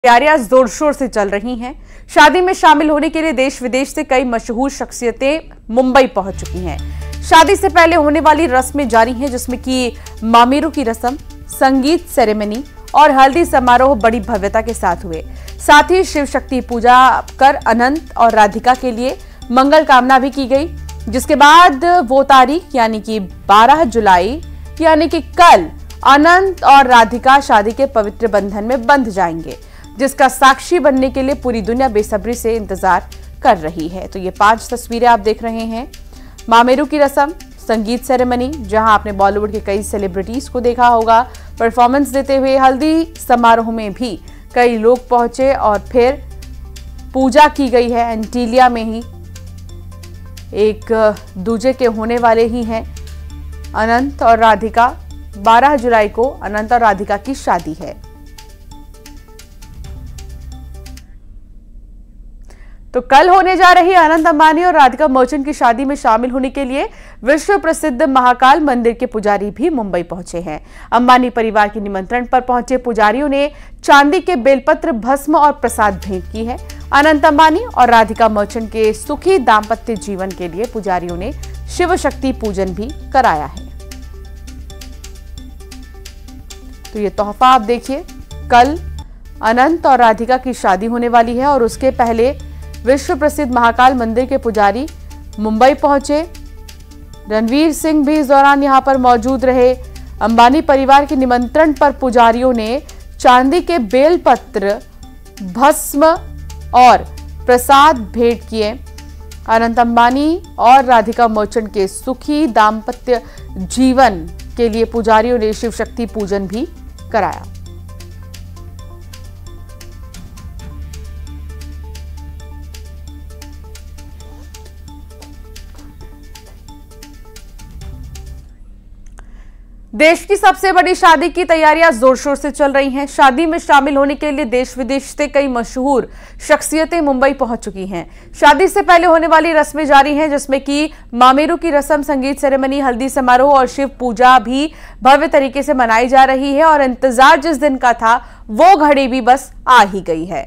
तैयारियां जोर शोर से चल रही हैं। शादी में शामिल होने के लिए देश विदेश से कई मशहूर शख्सियतें मुंबई पहुंच चुकी हैं। शादी से पहले होने वाली रस्में जारी हैं, जिसमें कि मामेरू की रस्म, संगीत सेरेमनी और हल्दी समारोह बड़ी भव्यता के साथ हुए। साथ ही शिव शक्ति पूजा कर अनंत और राधिका के लिए मंगल कामना भी की गई, जिसके बाद वो तारीख यानी कि 12 जुलाई यानी कि कल अनंत और राधिका शादी के पवित्र बंधन में बंध जाएंगे, जिसका साक्षी बनने के लिए पूरी दुनिया बेसब्री से इंतजार कर रही है। तो ये 5 तस्वीरें आप देख रहे हैं। मामेरू की रस्म, संगीत सेरेमनी, जहां आपने बॉलीवुड के कई सेलिब्रिटीज को देखा होगा परफॉर्मेंस देते हुए। हल्दी समारोह में भी कई लोग पहुंचे और फिर पूजा की गई है। एंटीलिया में ही एक दूजे के होने वाले ही हैं अनंत और राधिका। 12 जुलाई को अनंत और राधिका की शादी है। तो कल होने जा रही अनंत अंबानी और राधिका मर्चेंट की शादी में शामिल होने के लिए विश्व प्रसिद्ध महाकाल मंदिर के पुजारी भी मुंबई पहुंचे हैं। अंबानी परिवार के निमंत्रण पर पहुंचे पुजारियों ने चांदी के बेलपत्र, भस्म और प्रसाद भेंट की है। अनंत अंबानी और राधिका मर्चेंट के सुखी दाम्पत्य जीवन के लिए पुजारियों ने शिव शक्ति पूजन भी कराया है। तो ये तोहफा आप देखिए, कल अनंत और राधिका की शादी होने वाली है और उसके पहले विश्व प्रसिद्ध महाकाल मंदिर के पुजारी मुंबई पहुंचे। रणवीर सिंह भी इस दौरान यहां पर मौजूद रहे। अंबानी परिवार के निमंत्रण पर पुजारियों ने चांदी के बेलपत्र, भस्म और प्रसाद भेंट किए। अनंत अंबानी और राधिका मर्चेंट के सुखी दाम्पत्य जीवन के लिए पुजारियों ने शिव शक्ति पूजन भी कराया। देश की सबसे बड़ी शादी की तैयारियां जोर शोर से चल रही हैं। शादी में शामिल होने के लिए देश विदेश से कई मशहूर शख्सियतें मुंबई पहुंच चुकी हैं। शादी से पहले होने वाली रस्में जारी हैं, जिसमें कि मामेरू की रस्म, संगीत सेरेमनी, हल्दी समारोह और शिव पूजा भी भव्य तरीके से मनाई जा रही है। और इंतजार जिस दिन का था वो घड़ी भी बस आ ही गई है।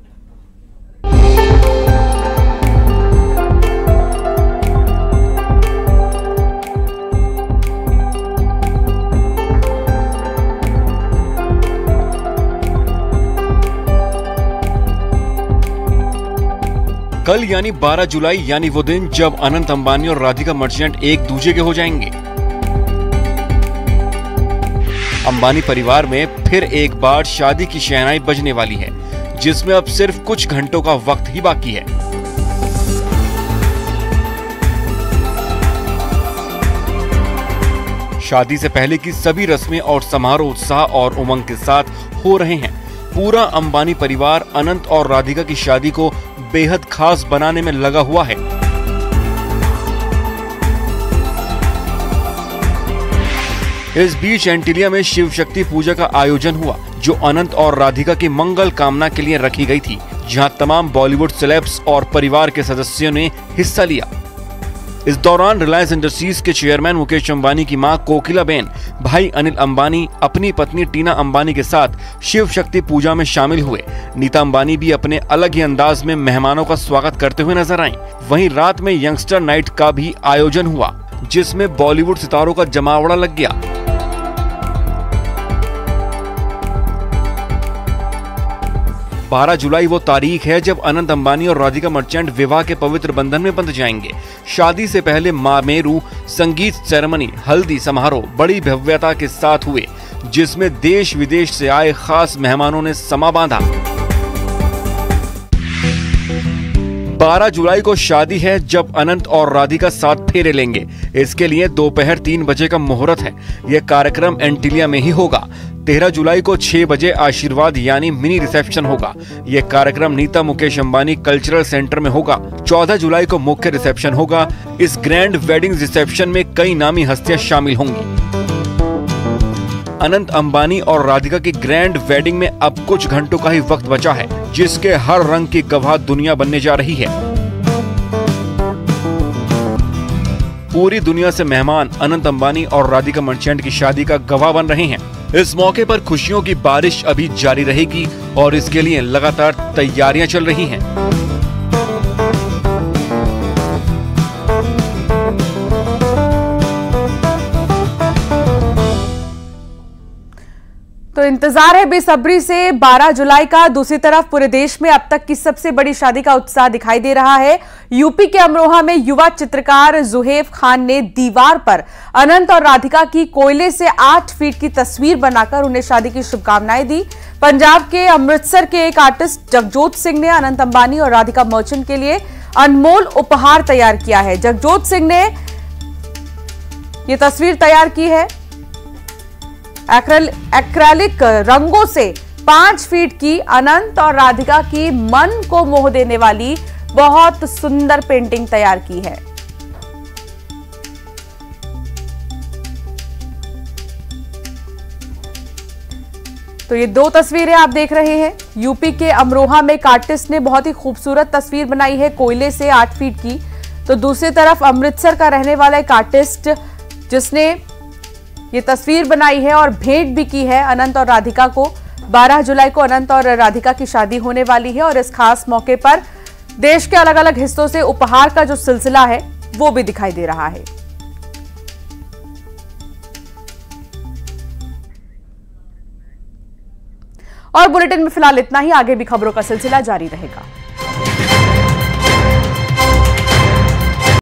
कल यानी 12 जुलाई यानी वो दिन जब अनंत अंबानी और राधिका मर्चेंट एक दूजे के हो जाएंगे। अंबानी परिवार में फिर एक बार शादी की शहनाई बजने वाली है, जिसमें अब सिर्फ कुछ घंटों का वक्त ही बाकी है। शादी से पहले की सभी रस्में और समारोह उत्साह और उमंग के साथ हो रहे हैं। पूरा अंबानी परिवार अनंत और राधिका की शादी को बेहद खास बनाने में लगा हुआ है। इस बीच एंटीलिया में शिव शक्ति पूजा का आयोजन हुआ, जो अनंत और राधिका की मंगल कामना के लिए रखी गई थी, जहां तमाम बॉलीवुड सेलेब्स और परिवार के सदस्यों ने हिस्सा लिया। इस दौरान रिलायंस इंडस्ट्रीज के चेयरमैन मुकेश अंबानी की मां कोकिलाबेन, भाई अनिल अंबानी अपनी पत्नी टीना अंबानी के साथ शिव शक्ति पूजा में शामिल हुए। नीता अंबानी भी अपने अलग ही अंदाज में मेहमानों का स्वागत करते हुए नजर आईं। वहीं रात में यंगस्टर नाइट का भी आयोजन हुआ, जिसमें बॉलीवुड सितारों का जमावड़ा लग गया। 12 जुलाई वो तारीख है जब अनंत अंबानी और राधिका मर्चेंट विवाह के पवित्र बंधन में बंध जाएंगे। शादी से पहले मामेरू संगीत सेरेमनी, हल्दी समारोह बड़ी भव्यता के साथ हुए, जिसमें देश विदेश से आए खास मेहमानों ने समा बांधा। 12 जुलाई को शादी है, जब अनंत और राधिका 7 फेरे लेंगे। इसके लिए दोपहर 3 बजे का मुहूर्त है। यह कार्यक्रम एंटीलिया में ही होगा। 13 जुलाई को 6 बजे आशीर्वाद यानी मिनी रिसेप्शन होगा। यह कार्यक्रम नीता मुकेश अंबानी कल्चरल सेंटर में होगा। 14 जुलाई को मुख्य रिसेप्शन होगा। इस ग्रैंड वेडिंग रिसेप्शन में कई नामी हस्तियां शामिल होंगी। अनंत अंबानी और राधिका की ग्रैंड वेडिंग में अब कुछ घंटों का ही वक्त बचा है, जिसके हर रंग की गवाह दुनिया बनने जा रही है। पूरी दुनिया से मेहमान अनंत अंबानी और राधिका मर्चेंट की शादी का गवाह बन रहे हैं। इस मौके पर खुशियों की बारिश अभी जारी रहेगी और इसके लिए लगातार तैयारियां चल रही हैं। तो इंतजार है बेसब्री से 12 जुलाई का। दूसरी तरफ पूरे देश में अब तक की सबसे बड़ी शादी का उत्साह दिखाई दे रहा है। यूपी के अमरोहा में युवा चित्रकार जुहैब खान ने दीवार पर अनंत और राधिका की कोयले से 8 फीट की तस्वीर बनाकर उन्हें शादी की शुभकामनाएं दी। पंजाब के अमृतसर के एक आर्टिस्ट जगजोत सिंह ने अनंत अंबानी और राधिका मर्चेंट के लिए अनमोल उपहार तैयार किया है। जगजोत सिंह ने यह तस्वीर तैयार की है एक्रेलिक रंगों से 5 फीट की अनंत और राधिका की मन को मोह देने वाली बहुत सुंदर पेंटिंग तैयार की है। तो ये 2 तस्वीरें आप देख रहे हैं। यूपी के अमरोहा में एक आर्टिस्ट ने बहुत ही खूबसूरत तस्वीर बनाई है कोयले से 8 फीट की। तो दूसरी तरफ अमृतसर का रहने वाला एक आर्टिस्ट जिसने ये तस्वीर बनाई है और भेंट भी की है अनंत और राधिका को। 12 जुलाई को अनंत और राधिका की शादी होने वाली है और इस खास मौके पर देश के अलग अलग हिस्सों से उपहार का जो सिलसिला है वो भी दिखाई दे रहा है। और बुलेटिन में फिलहाल इतना ही। आगे भी खबरों का सिलसिला जारी रहेगा।